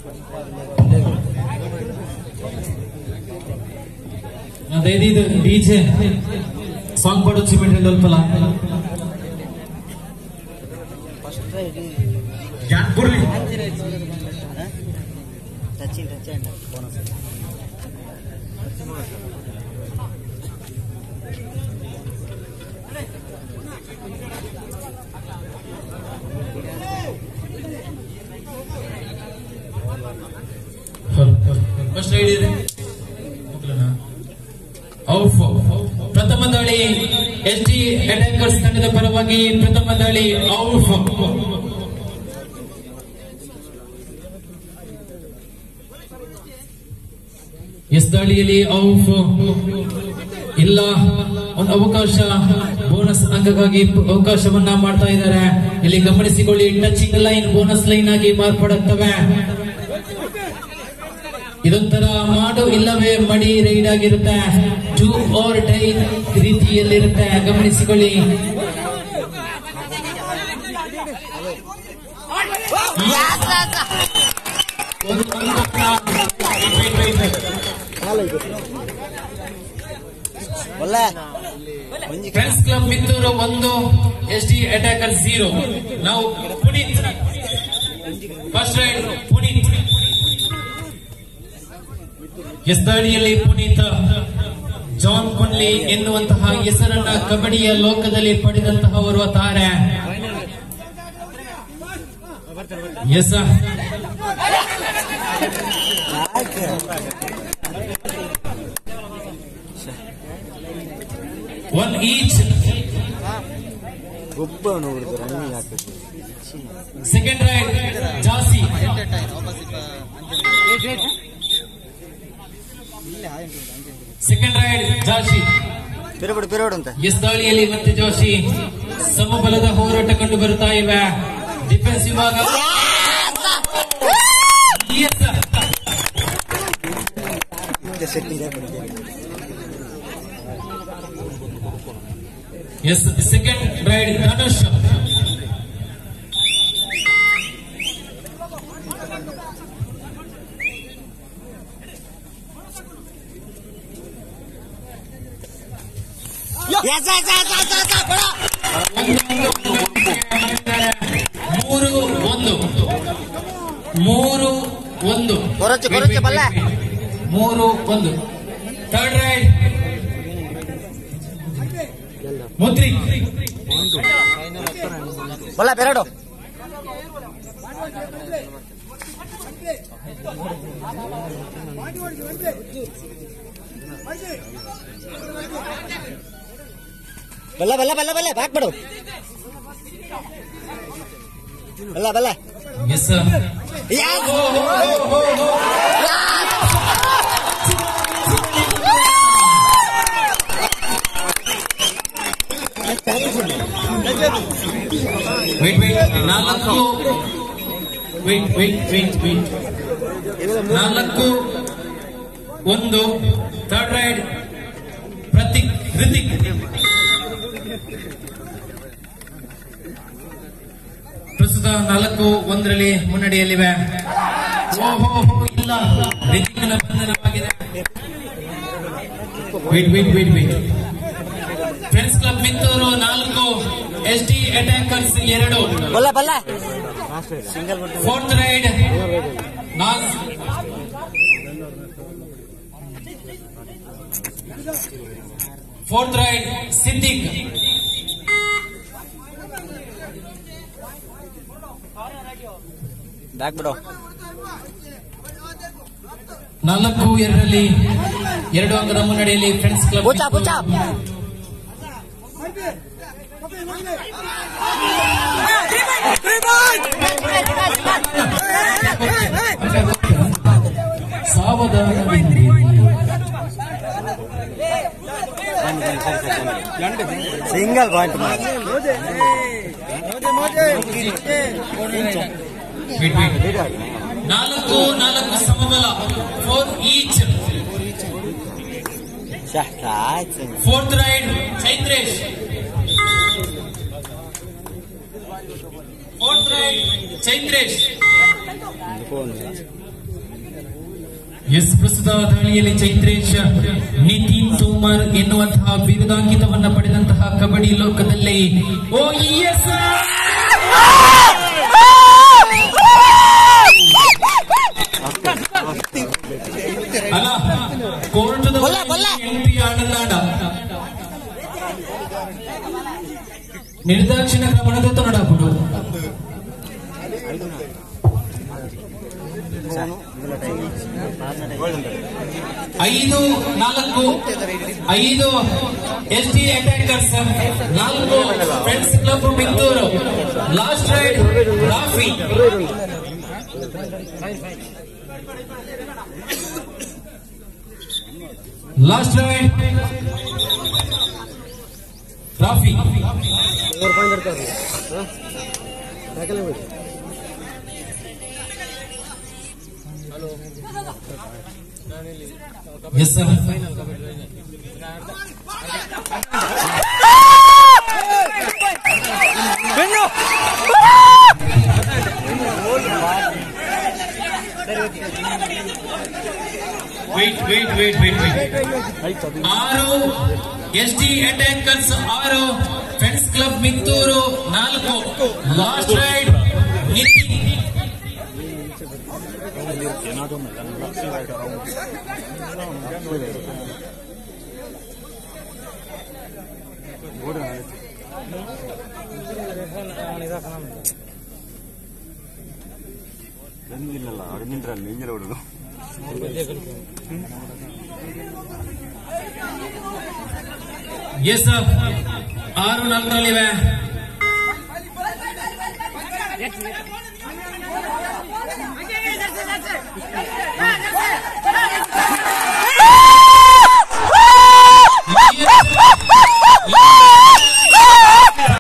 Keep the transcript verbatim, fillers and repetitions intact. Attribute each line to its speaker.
Speaker 1: అదేది DJ song పాడొచ్చు material లోపల జాన్పుర్లి
Speaker 2: టచింగ్ టచ్ అండి బోనస్
Speaker 1: ಫಸ್ಟ್ ರೈಡ್ ಇದೆ ಔಫ್ ಪ್ರಥಮ ದಾಳಿ ಎಸ್ ಡಿ ಅಟ್ಯಾಕರ್ಸ್ ತಂಡದ ಪರವಾಗಿ ಪ್ರಥಮ ದಾಳಿ ಔಫ್ ಎಸ್ ದಾಳಿಯಲ್ಲಿ ಔಫ್ ಇಲ್ಲ ಒಂದು ಅವಕಾಶ ಬೋನಸ್ ಅಂಕಕ್ಕಾಗಿ ಅವಕಾಶವನ್ನ ಮಾಡ್ತಾ ಇದ್ದಾರೆ. ಇಲ್ಲಿ ಗಮನಿಸಿಕೊಳ್ಳಿ, ಟಚಿಂಗ್ ಲೈನ್ ಬೋನಸ್ ಲೈನ್ ಆಗಿ ಮಾರ್ಪಡುತ್ತವೆ. ಇದೊಂಥರ ಮಾಡು ಇಲ್ಲವೇ ಮಡಿ ರೈಡ್ ಆಗಿರುತ್ತೆ. ಟೂ ಆರ್ ಡೈ ರೀತಿಯಲ್ಲಿರುತ್ತೆ, ಗಮನಿಸಿಕೊಳ್ಳಿ. ಫ್ರೆಂಡ್ಸ್ ಕ್ಲಬ್ ಮಿತ್ತೂರು ಒಂದು, ಎಸ್ ಡಿ ಅಟ್ಯಾಕರ್ ಝೀರೋ. ನಾವು Puneeth first raid Puneeth yes ದಾಳಿಯಲ್ಲಿ ಪುನೀತ್ ಜಾನ್ ಕೊನ್ಲಿ ಎನ್ನುವಂತಹ ಹೆಸರನ್ನ ಕಬಡ್ಡಿಯ ಲೋಕದಲ್ಲಿ ಪಡೆದಂತಹವರು ತಾರೆ. Yes one each. Second raid ಜಾಸಿ. ಸೆಕೆಂಡ್ ರೈಡ್ ಜಾಶಿ. ಎಸ್ ದಾಳಿಯಲ್ಲಿ ಮತ್ತೆ ಜೋಶಿ ಸಮಬಲದ ಹೋರಾಟ ಕಂಡು ಬರುತ್ತಾ ಇವೆ. ಡಿಫೆನ್ಸ್ ವಿಭಾಗ ಎಸ್. Second ride Dhanush. ಮೂರು ಒಂದು ಮೂರು ಒಂದು ಮೂರು ಒಂದು. ಥರ್ಡ್ ರೈಡ್ ಮುದ್ರಿ.
Speaker 2: ಬಲ್ಲ ಬೆರಡು ಬಲ್ಲ ಬಲ್ಲ ಬಲ್ಲ ಬಲ್ಲ ಬ್ಯಾಕ್ ಬಿಡು. ಬಲ್ಲ ಬಲ್ಲ
Speaker 1: ಎಸ್. ವೇಟ್ ವೇಟ್ ನಾಲ್ಕು ವೇಟ್ ವೇಟ್ ವೇಟ್ ವೇಟ್ ನಾಲ್ಕು ಒಂದು. Third raid Prateek Hrithik. ಪ್ರಸ್ತುತ ನಾಲ್ಕು ಒಂದರಲ್ಲಿ ಮುನ್ನಡೆಯಲ್ಲಿವೆ. ಓಹೋ ಇಲ್ಲ, ಹೃತಿಕ್ನ ಬಂಧನವಾಗಿದೆ. Wait wait wait wait friends club Mitturu ನಾಲ್ಕು, ಎಸ್ ಡಿ ಅಟ್ಯಾಕರ್ಸ್ ಎರಡು.
Speaker 2: ಬಲ್ಲ ಬಲ್ಲ
Speaker 1: ಫೋರ್ತ್ ರೈಡ್ ನಾನ್ ಫೋರ್ತ್ ರೈಡ್ ಸಿದ್ದಿಕ್.
Speaker 2: ಬ್ಯಾಕ್ ಬಿಡು.
Speaker 1: ನಾಲ್ಕು ಎರಡರಲ್ಲಿ ಎರಡು ಅಂಕದ ಮುನ್ನಡೆಯಲ್ಲಿ ಫ್ರೆಂಡ್ಸ್ ಕ್ಲಬ್. ಸಾವಧಾನದಿಂದಿರಿ.
Speaker 2: ಸಿಂಗಲ್ ಪಾಯಿಂಟ್
Speaker 1: ನಾಲ್ಕು ನಾಲ್ಕು ಸಮಬಲ. Four each. Fourth raid Chaitresh. Fourth raid Chaitresh. S ಪ್ರಸ್ತುತ ದಾಳಿಯಲ್ಲಿ ಚೈತ್ರೇಶ್ ನಿತಿನ್ ತೋಮರ್ ಎನ್ನುವಂತಹ ಬಿರುದಾಂಕಿತವನ್ನ ಪಡೆದಂತಹ ಕಬಡ್ಡಿ ಲೋಕದಲ್ಲಿ ಓ ಎಸ್ ಅಲ್ಲ ಕೋರ್ಟದ ಎಂಟ್ರಿ ಆಡಲಾಡ ನಿರ್ದಾಕ್ಷಿಣ ಕ್ರಮಣದ ತೊಡಾಬಿಟ್ಟು ಐದು ನಾಲ್ಕು ಐದು ಎಸ್ ಟಿ ಅಟ್ಯಾಕರ್ಸ್ ನಾಲ್ಕು friends club Mitturu last raid Rafi last raid Rafi yes sir wait wait wait wait wait ಆರು ಎಸ್ ಟಿ ಅಟ್ಯಾಕರ್ಸ್ ಆರು ಫ್ರೆಂಡ್ಸ್ ಕ್ಲಬ್ ಮಿತ್ತೂರು ನಾಲ್ಕು ಲಾಸ್ಟ್ ರೈಡ್ ನಿತಿನ್
Speaker 2: ಇಲ್ಲ ಅಡಿನಿಂದ್ರಲ್ಲಿ ನಿಂಜಲ ಹೊಡೋದು
Speaker 1: ಎಸ್ ಆರು ನಾಲ್ಕರಲ್ಲಿವೆ